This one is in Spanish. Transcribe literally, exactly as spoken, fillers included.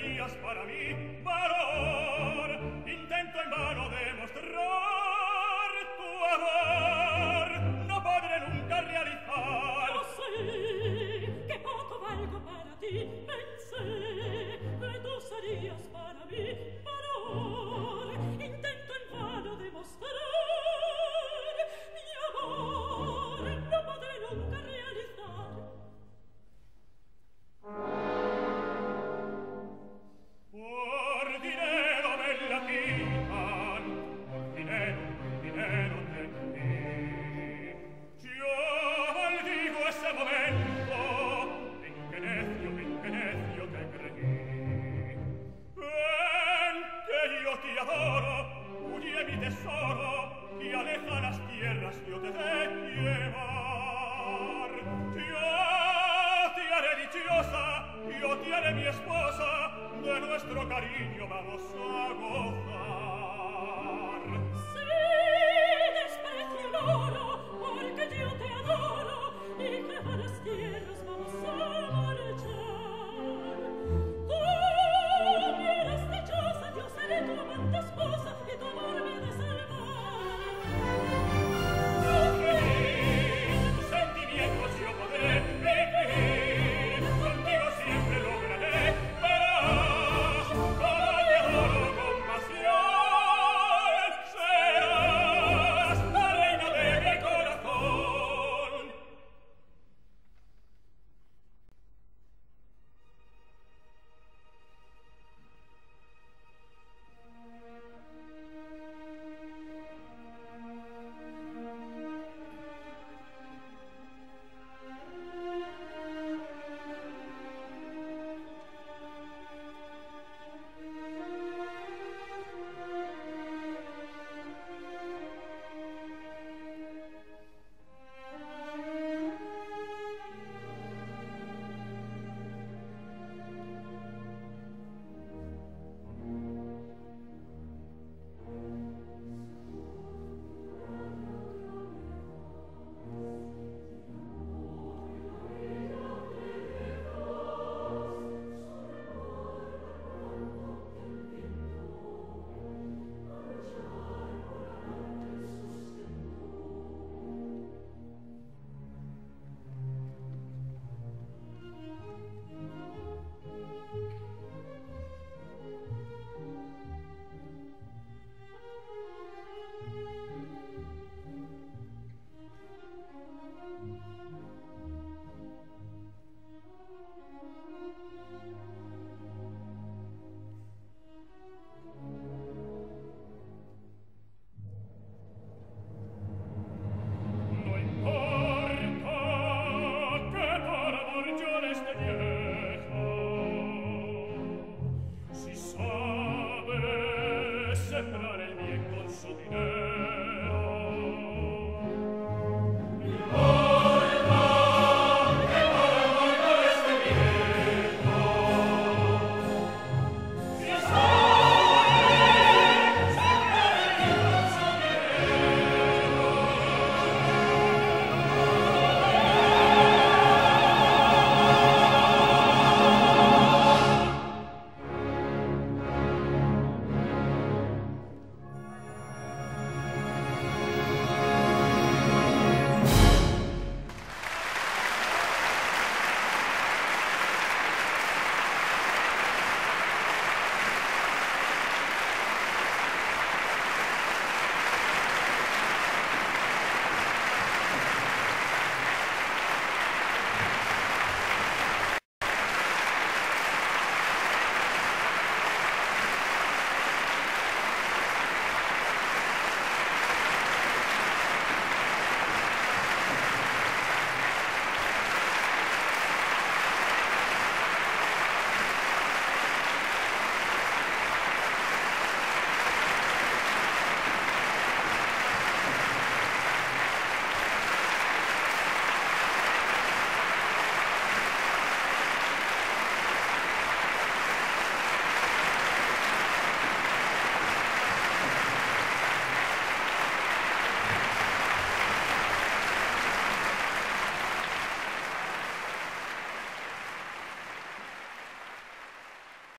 serías para mí valor. Intento en vano demostrar tu amor, no podré nunca realizar. Yo sé que poco valgo para ti, pensé que tú serías para mí valor. Intento en vano demostrar mi amor, no podré nunca realizar. Por dinero me la quitan, por dinero, por dinero te creí. Yo maldigo ese momento en que necio, en que necio te creí. Ven que yo te adoro, huye mi tesoro, y aleja las tierras yo te de llevar. Yo te haré dichosa, yo te haré mi esposa, de nuestro cariño vamos a gozar. Sí, desprecio el oro, porque yo te adoro, y que a las tierras vamos a marchar. Tú me harás dichosa, yo seré tu amante esposa, y tu amor me ha de salvar. Tus sentimientos yo podré vivir, contigo siempre lograré, verás, como te adoro con pasión, serás la reina de mi corazón. No importa que por amor yo le esté vieja, si sabes sembrar